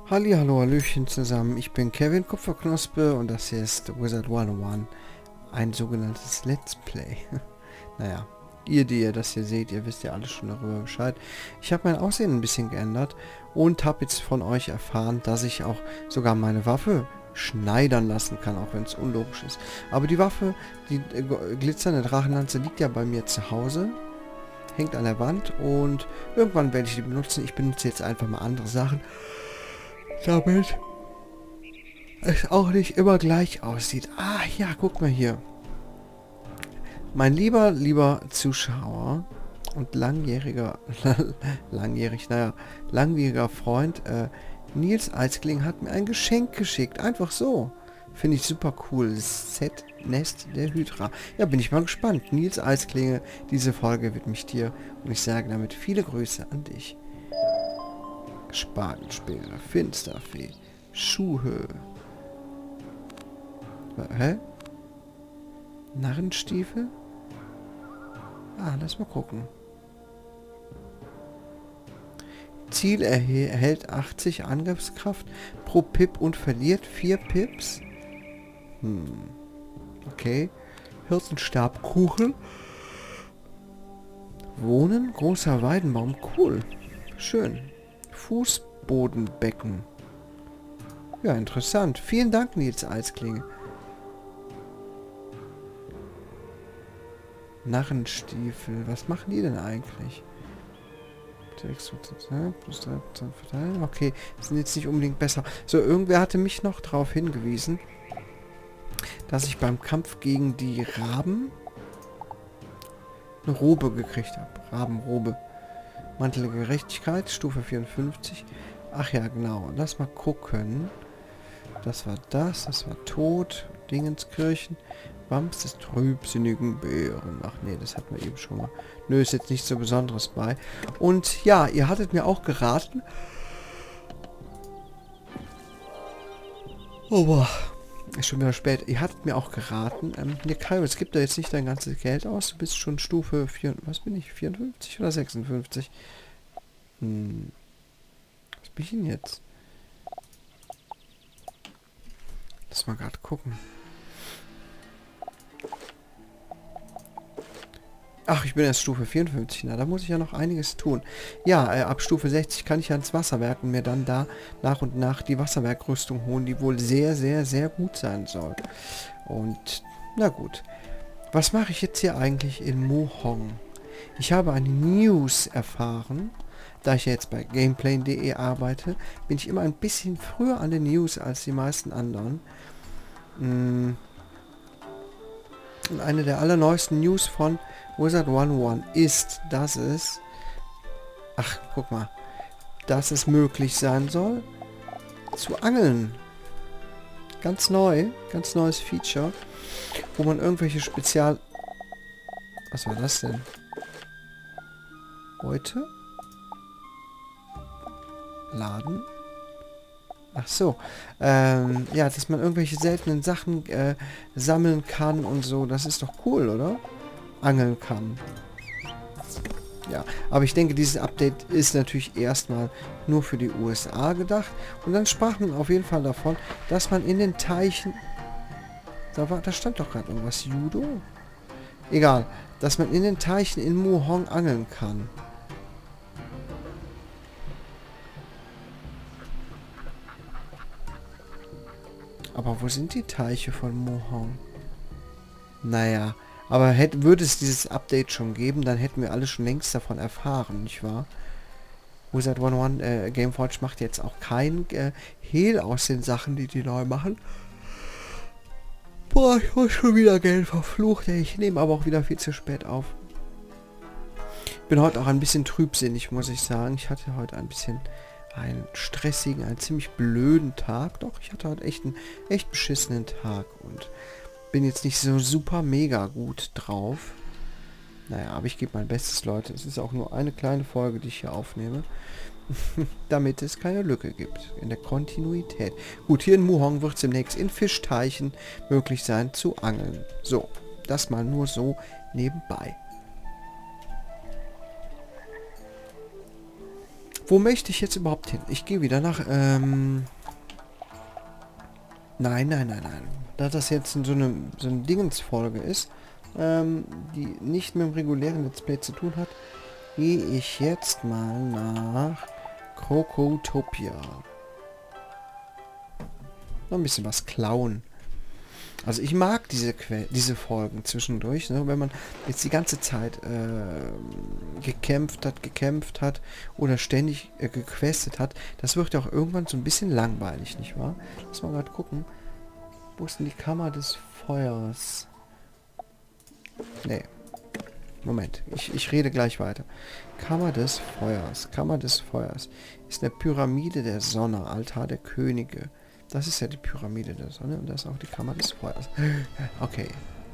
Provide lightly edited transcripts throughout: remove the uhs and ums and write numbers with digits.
Hallihallo, Hallöchen zusammen. Ich bin Kevin Kupferknospe und das hier ist Wizard 101. Ein sogenanntes Let's Play. Naja, die ihr das hier seht, ihr wisst ja alles schon darüber Bescheid. Ich habe mein Aussehen ein bisschen geändert und habe jetzt von euch erfahren, dass ich auch sogar meine Waffe schneidern lassen kann, auch wenn es unlogisch ist. Aber die Waffe, die glitzernde Drachenlanze, liegt ja bei mir zu Hause. Hängt an der Wand und irgendwann werde ich die benutzen. Ich benutze jetzt einfach mal andere Sachen, damit es auch nicht immer gleich aussieht. Ah, ja, guck mal hier. Mein lieber Zuschauer und langjähriger Freund Nils Eiskling hat mir ein Geschenk geschickt. Einfach so. Finde ich super cool. Set Nest der Hydra. Ja, bin ich mal gespannt. Nils Eisklinge, diese Folge widme ich dir und ich sage damit viele Grüße an dich. Spargelspeere, Finsterfee, Schuhe. Hä? Narrenstiefel? Ah, lass mal gucken. Ziel erhält 80 Angriffskraft pro Pip und verliert 4 Pips. Okay. Hirtenstabkuchen. Wohnen, großer Weidenbaum. Cool. Schön. Fußbodenbecken. Ja, interessant. Vielen Dank, Nils Eisklinge. Narrenstiefel. Was machen die denn eigentlich? Plus 3% verteilen. Okay, sind jetzt nicht unbedingt besser. So, irgendwer hatte mich noch darauf hingewiesen, dass ich beim Kampf gegen die Raben eine Robe gekriegt habe. Rabenrobe. Mantel der Gerechtigkeit, Stufe 54. Ach ja, genau. Lass mal gucken. Das war Tod. Dingenskirchen. Wams des trübsinnigen Bären. Ach nee, das hatten wir eben schon mal. Nö, ist jetzt nichts so Besonderes bei. Und ja, ihr hattet mir auch geraten. Oh, boah. Ist schon wieder spät. Ihr hattet mir auch geraten. Ne, Kai, es gibt da jetzt nicht dein ganzes Geld aus. Du bist schon Stufe 4. Was bin ich? 54 oder 56? Was bin ich denn jetzt? Lass mal gerade gucken. Ach, ich bin erst Stufe 54. Na, da muss ich ja noch einiges tun. Ja, ab Stufe 60 kann ich ja ins Wasserwerk und mir dann da nach und nach die Wasserwerkrüstung holen, die wohl sehr, sehr, sehr gut sein soll. Und, na gut. Was mache ich jetzt hier eigentlich in Mohong? Ich habe eine News erfahren. Da ich ja jetzt bei Gameplane.de arbeite, bin ich immer ein bisschen früher an den News als die meisten anderen. Und eine der allerneuesten News von Wizard 101 ist, dass es... Ach, guck mal. Dass es möglich sein soll, zu angeln. Ganz neu. Ganz neues Feature. Wo man irgendwelche Spezial... Was war das denn? Heute? Laden? Ach so. Ja, dass man irgendwelche seltenen Sachen sammeln kann und so. Das ist doch cool, oder? Angeln kann. Ja, aber ich denke, dieses Update ist natürlich erstmal nur für die USA gedacht. Und dann sprach man auf jeden Fall davon, dass man in den Teichen... Da stand doch gerade irgendwas. Judo? Egal. Dass man in den Teichen in Mohong angeln kann. Aber wo sind die Teiche von Mohong? Naja, aber würde es dieses Update schon geben, dann hätten wir alle schon längst davon erfahren, nicht wahr? Wizard 101 Gameforge macht jetzt auch kein Hehl aus den Sachen, die neu machen. Boah, ich muss schon wieder Geld verflucht, ey. Ich nehme aber auch wieder viel zu spät auf. Ich bin heute auch ein bisschen trübsinnig, muss ich sagen. Ich hatte heute ein bisschen... einen stressigen, einen ziemlich blöden Tag. Doch, ich hatte heute einen echt beschissenen Tag und bin jetzt nicht so super mega gut drauf. Naja, aber ich gebe mein Bestes, Leute. Es ist auch nur eine kleine Folge, die ich hier aufnehme. Damit es keine Lücke gibt in der Kontinuität. Gut, hier in Mohong wird es demnächst in Fischteichen möglich sein zu angeln. So, das mal nur so nebenbei. Wo möchte ich jetzt überhaupt hin? Ich gehe wieder nach, Nein, nein, nein, nein. Da das jetzt so eine Dingensfolge ist, die nicht mit dem regulären Let's Play zu tun hat, gehe ich jetzt mal nach Krokotopia. Noch ein bisschen was klauen. Also ich mag diese Folgen zwischendurch, ne? Wenn man jetzt die ganze Zeit gekämpft hat oder ständig gequestet hat, das wird ja auch irgendwann so ein bisschen langweilig, nicht wahr? Lass mal gerade gucken. Wo ist denn die Kammer des Feuers? Nee. Moment, ich rede gleich weiter. Kammer des Feuers. Kammer des Feuers ist eine Pyramide der Sonne, Altar der Könige. Das ist ja die Pyramide der Sonne und das ist auch die Kammer des Feuers. Okay.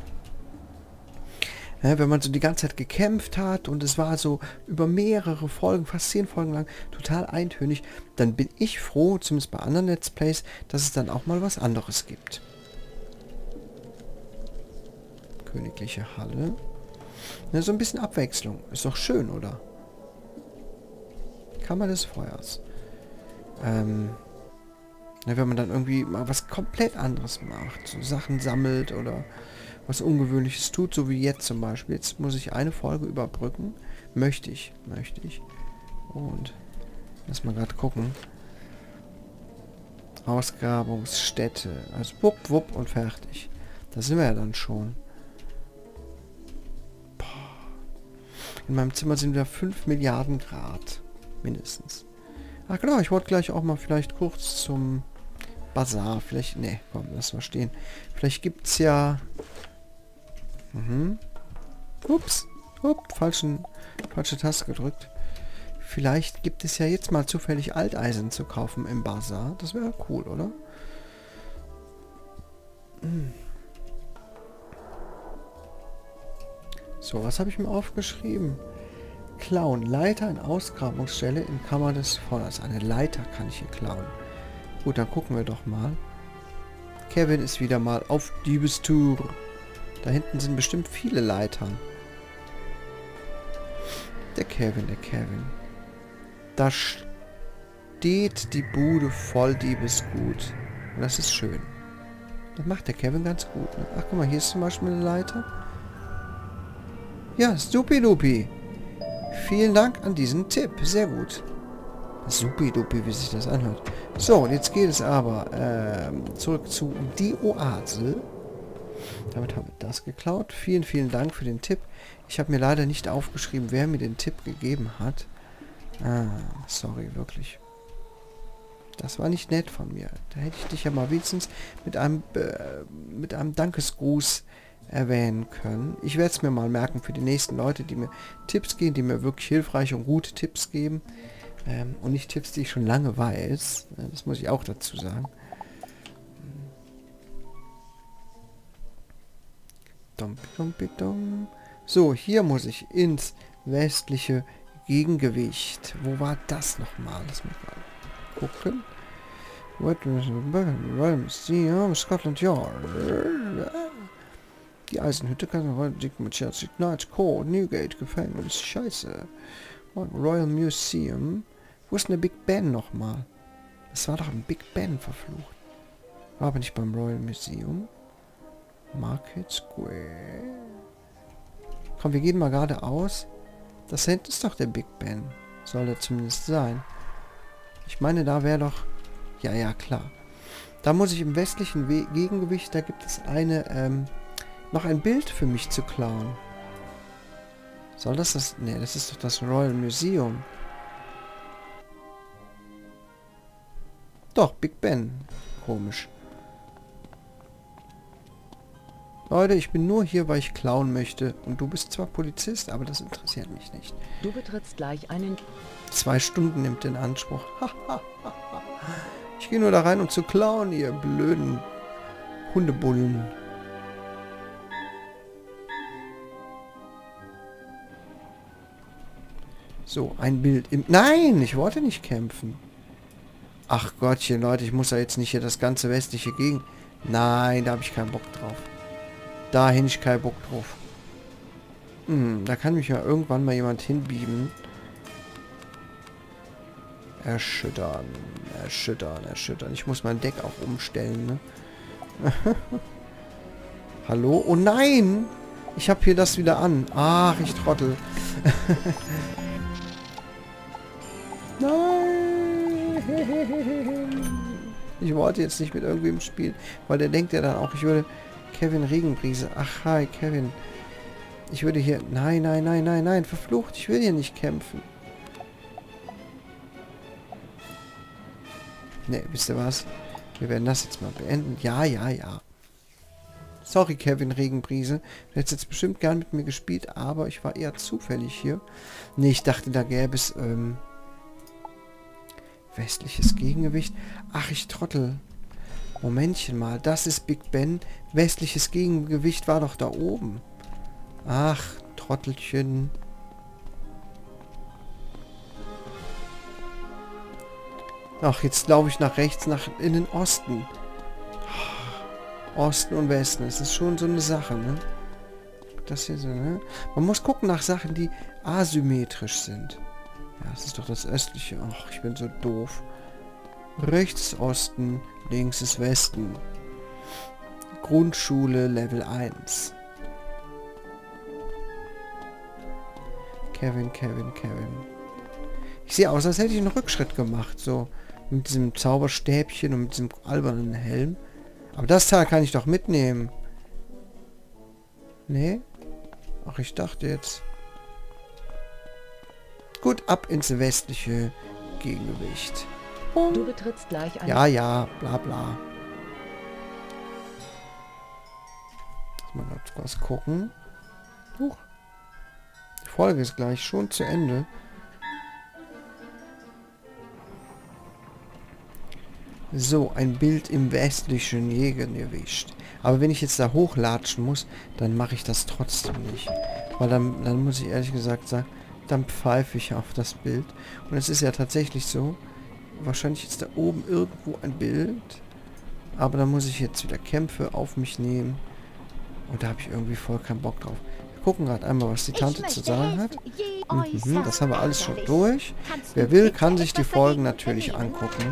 Ja, wenn man so die ganze Zeit gekämpft hat und es war so über mehrere Folgen, fast 10 Folgen lang, total eintönig, dann bin ich froh, zumindest bei anderen Let's Plays, dass es dann auch mal was anderes gibt. Königliche Halle. Ja, so ein bisschen Abwechslung. Ist doch schön, oder? Kammer des Feuers. Ja, wenn man dann irgendwie mal was komplett anderes macht. So Sachen sammelt oder was Ungewöhnliches tut, so wie jetzt zum Beispiel. Jetzt muss ich eine Folge überbrücken. Möchte ich. Und lass mal gerade gucken. Ausgrabungsstätte. Also wupp, wupp und fertig. Da sind wir ja dann schon. In meinem Zimmer sind wieder 5 Milliarden Grad. Mindestens. Ach genau, ich wollte gleich auch mal vielleicht kurz zum Bazar. Vielleicht, ne, komm, lass mal stehen. Vielleicht gibt's ja... Ups. Falsche Taste gedrückt. Vielleicht gibt es ja jetzt mal zufällig Alteisen zu kaufen im Bazar. Das wäre cool, oder? So, was habe ich mir aufgeschrieben? Klauen. Leiter in Ausgrabungsstelle in Kammer des Feuers. Eine Leiter kann ich hier klauen. Gut, dann gucken wir doch mal. Kevin ist wieder mal auf Diebestour. Da hinten sind bestimmt viele Leitern. Der Kevin. Da steht die Bude voll Diebesgut. Und das ist schön. Das macht der Kevin ganz gut. Ne? Ach, guck mal, hier ist zum Beispiel eine Leiter. Ja, supidupi. Vielen Dank an diesen Tipp. Sehr gut. Supidupi, wie sich das anhört. So, und jetzt geht es aber zurück zu die Oase. Damit haben wir das geklaut. Vielen, vielen Dank für den Tipp. Ich habe mir leider nicht aufgeschrieben, wer mir den Tipp gegeben hat. Sorry, wirklich. Das war nicht nett von mir. Da hätte ich dich ja mal wenigstens mit einem Dankesgruß erwähnen können. Ich werde es mir mal merken für die nächsten Leute, die mir Tipps geben, die mir wirklich hilfreiche und gute Tipps geben. Und nicht Tipps, die ich schon lange weiß. Das muss ich auch dazu sagen. So, hier muss ich ins westliche Gegengewicht. Wo war das nochmal? Lass mich mal gucken. Royal Museum, Scotland Yard. Die Eisenhütte kann man heute mit Chelsea Knights Court, Newgate, Gefängnis. Scheiße. Royal Museum. Wo ist denn der Big Ben nochmal? Das war doch ein Big Ben, verflucht. War aber nicht beim Royal Museum. Market Square. Komm, wir gehen mal geradeaus. Das hinten ist doch der Big Ben. Soll er zumindest sein. Ich meine, da wäre doch... Ja, ja, klar. Da muss ich im westlichen Gegengewicht, da gibt es eine, noch ein Bild für mich zu klauen. Soll das das... Ne, das ist doch das Royal Museum. Doch, Big Ben. Komisch. Leute, ich bin nur hier, weil ich klauen möchte. Und du bist zwar Polizist, aber das interessiert mich nicht. Du betrittst gleich einen... 2 Stunden nimmt in Anspruch. Ich gehe nur da rein, um zu klauen, ihr blöden Hundebullen. So, ein Bild im... Nein, ich wollte nicht kämpfen. Ach Gottchen, Leute, ich muss ja jetzt nicht hier das ganze westliche Gegen... Nein, da habe ich keinen Bock drauf. Da hätte ich keinen Bock drauf. Da kann mich ja irgendwann mal jemand hinbieben. Erschüttern. Erschüttern, erschüttern. Ich muss mein Deck auch umstellen, ne? Hallo? Oh nein! Ich habe hier das wieder an. Ach, ich Trottel. Nein! Ich wollte jetzt nicht mit irgendwem spielen, weil der denkt ja dann auch, ich würde... Kevin Regenbrise. Ach, hi, Kevin. Ich würde hier... Nein, nein, nein, nein, nein. Verflucht, ich will hier nicht kämpfen. Ne, wisst ihr was? Wir werden das jetzt mal beenden. Ja, ja, ja. Sorry, Kevin Regenbrise. Du hättest jetzt bestimmt gern mit mir gespielt, aber ich war eher zufällig hier. Ne, ich dachte, da gäbe es, westliches Gegengewicht. Ach, ich Trottel. Momentchen mal, das ist Big Ben. Westliches Gegengewicht war doch da oben. Ach, Trottelchen. Ach, jetzt laufe ich nach rechts, in den Osten. Osten und Westen, das ist schon so eine Sache, ne? Das hier so, ne? Man muss gucken nach Sachen, die asymmetrisch sind. Ja, das ist doch das Östliche. Ach, ich bin so doof. Rechts ist Osten, links ist Westen. Grundschule Level 1. Kevin. Ich sehe aus, als hätte ich einen Rückschritt gemacht, so. Mit diesem Zauberstäbchen und mit diesem albernen Helm. Aber das Teil kann ich doch mitnehmen. Nee? Ach, ich dachte jetzt... Gut, ab ins westliche Gegengewicht. Du betrittst gleich ein... Ja, bla bla. Lass mal grad was gucken. Huch. Die Folge ist gleich schon zu Ende. So, ein Bild im westlichen Gegengewicht. Aber wenn ich jetzt da hochlatschen muss, dann mache ich das trotzdem nicht. Weil dann muss ich ehrlich gesagt sagen, dann pfeife ich auf das Bild. Und es ist ja tatsächlich so, wahrscheinlich ist da oben irgendwo ein Bild. Aber da muss ich jetzt wieder Kämpfe auf mich nehmen. Und da habe ich irgendwie voll keinen Bock drauf. Wir gucken gerade einmal, was die Tante zu sagen hat. Das haben wir alles schon durch. Wer will, kann sich die Folgen natürlich angucken.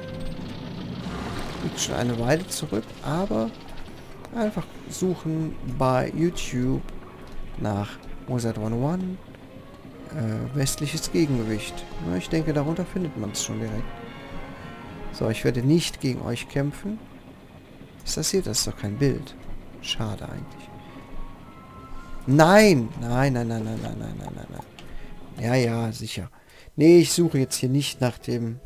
Liegt schon eine Weile zurück, aber einfach suchen bei YouTube nach Wizard 101 westliches Gegengewicht. Na, ich denke, darunter findet man es schon direkt. So, ich werde nicht gegen euch kämpfen. Ist das hier? Das ist doch kein Bild. Schade eigentlich. Nein! Nein. Ja, sicher. Nee, ich suche jetzt hier nicht nach dem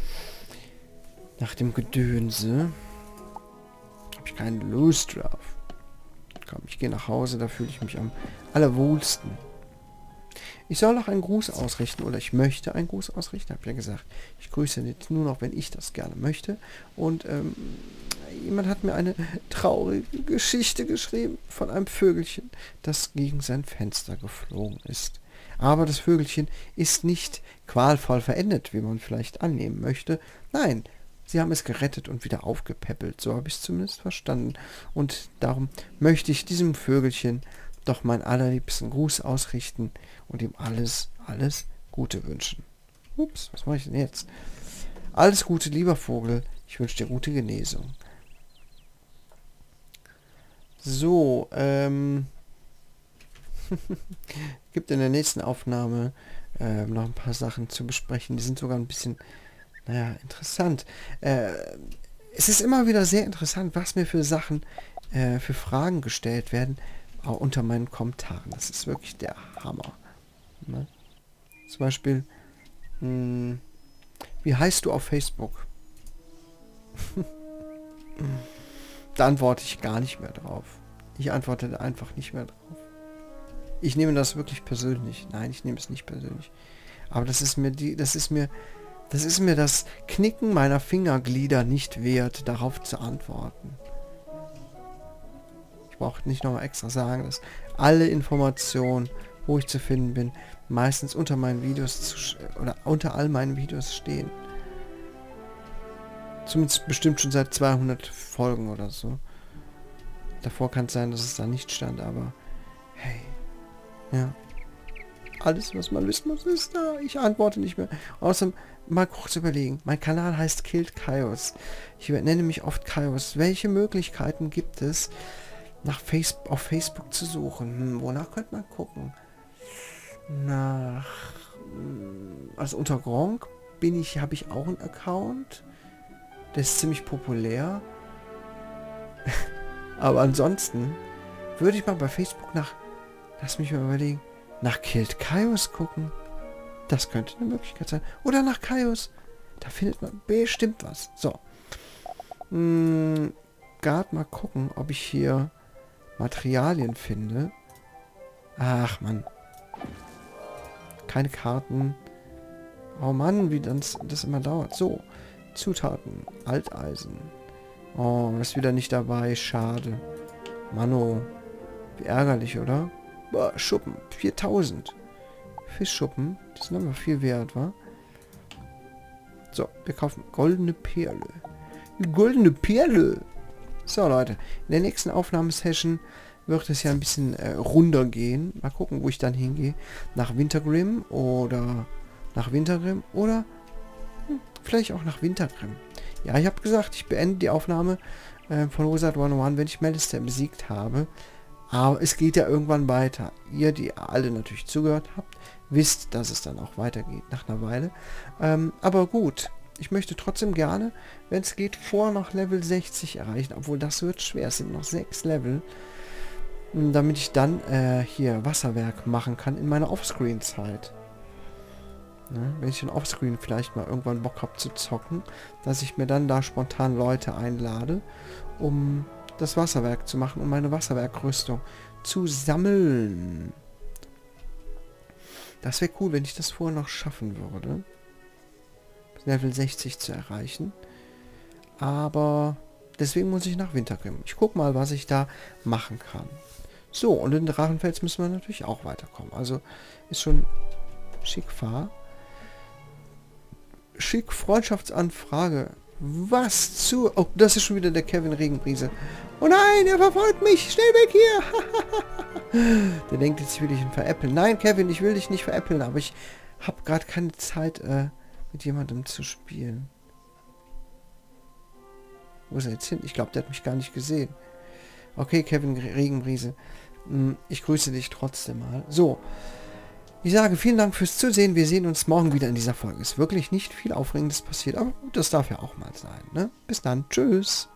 Gedönse. Habe ich keine Lust drauf. Komm, ich gehe nach Hause, da fühle ich mich am allerwohlsten. Ich soll noch einen Gruß ausrichten, oder ich möchte einen Gruß ausrichten, habe ich ja gesagt. Ich grüße jetzt nur noch, wenn ich das gerne möchte. Und jemand hat mir eine traurige Geschichte geschrieben von einem Vögelchen, das gegen sein Fenster geflogen ist. Aber das Vögelchen ist nicht qualvoll verendet, wie man vielleicht annehmen möchte. Nein, sie haben es gerettet und wieder aufgepäppelt. So habe ich es zumindest verstanden. Und darum möchte ich diesem Vögelchen doch meinen allerliebsten Gruß ausrichten und ihm alles Gute wünschen. Ups, was mache ich denn jetzt? Alles Gute, lieber Vogel. Ich wünsche dir gute Genesung. So, gibt in der nächsten Aufnahme noch ein paar Sachen zu besprechen. Die sind sogar ein bisschen, naja, interessant. Es ist immer wieder sehr interessant, was mir für Sachen, für Fragen gestellt werden, auch unter meinen Kommentaren. Das ist wirklich der Hammer. Ne? Zum Beispiel, wie heißt du auf Facebook? Da antworte ich gar nicht mehr drauf. Ich antworte einfach nicht mehr drauf. Ich nehme das wirklich persönlich. Nein, ich nehme es nicht persönlich. Aber das ist mir das Knicken meiner Fingerglieder nicht wert, darauf zu antworten. Ich brauche nicht nochmal extra sagen, dass alle Informationen, wo ich zu finden bin, meistens unter meinen Videos oder unter all meinen Videos stehen. Zumindest bestimmt schon seit 200 Folgen oder so. Davor kann es sein, dass es da nicht stand, aber hey, ja. Alles, was man wissen muss, ist da. Ich antworte nicht mehr. Außerdem, mal kurz überlegen. Mein Kanal heißt Killed Chaos. Ich nenne mich oft Chaos. Welche Möglichkeiten gibt es, auf Facebook zu suchen? Wonach könnte man gucken? Also unter Gronk habe ich auch einen Account. Der ist ziemlich populär. Aber ansonsten würde ich mal bei Facebook lass mich mal überlegen, nach Killed Chaos gucken. Das könnte eine Möglichkeit sein. Oder nach Chaos. Da findet man bestimmt was. So. Gerade mal gucken, ob ich hier Materialien finde. Ach, Mann. Keine Karten. Oh Mann, wie das immer dauert. So. Zutaten. Alteisen. Oh, das ist wieder nicht dabei. Schade. Mano. Wie ärgerlich, oder? Boah, Schuppen. 4000. Fischschuppen. Die sind aber viel wert, wa? So, wir kaufen goldene Perle. Goldene Perle! So, Leute. In der nächsten Aufnahmesession wird es ja ein bisschen runder gehen. Mal gucken, wo ich dann hingehe. Nach Wintergrim oder vielleicht auch nach Wintergrim. Ja, ich habe gesagt, ich beende die Aufnahme von Wizard 101, wenn ich Melister besiegt habe. Aber es geht ja irgendwann weiter. Ihr, die alle natürlich zugehört habt, wisst, dass es dann auch weitergeht nach einer Weile. Aber gut, ich möchte trotzdem gerne, wenn es geht, noch Level 60 erreichen. Obwohl das wird schwer. Es sind noch 6 Level. Damit ich dann hier Wasserwerk machen kann in meiner Offscreen-Zeit. Ne? Wenn ich dann Offscreen vielleicht mal irgendwann Bock habe zu zocken, dass ich mir dann da spontan Leute einlade, um das Wasserwerk zu machen und meine Wasserwerkrüstung zu sammeln. Das wäre cool, wenn ich das vorher noch schaffen würde. Level 60 zu erreichen. Aber deswegen muss ich nach Wintergrim. Ich gucke mal, was ich da machen kann. So, und in Drachenfels müssen wir natürlich auch weiterkommen. Also ist schon schick Schick Freundschaftsanfrage. Was zu... Oh, das ist schon wieder der Kevin Regenbrise. Oh nein, er verfolgt mich. Schnell weg hier. Der denkt, jetzt will ich ihn veräppeln. Nein, Kevin, ich will dich nicht veräppeln, aber ich habe gerade keine Zeit, mit jemandem zu spielen. Wo ist er jetzt hin? Ich glaube, der hat mich gar nicht gesehen. Okay, Kevin Regenbrise. Ich grüße dich trotzdem mal. So. Ich sage vielen Dank fürs Zusehen. Wir sehen uns morgen wieder in dieser Folge. Ist wirklich nicht viel Aufregendes passiert, aber gut, das darf ja auch mal sein. Ne? Bis dann. Tschüss.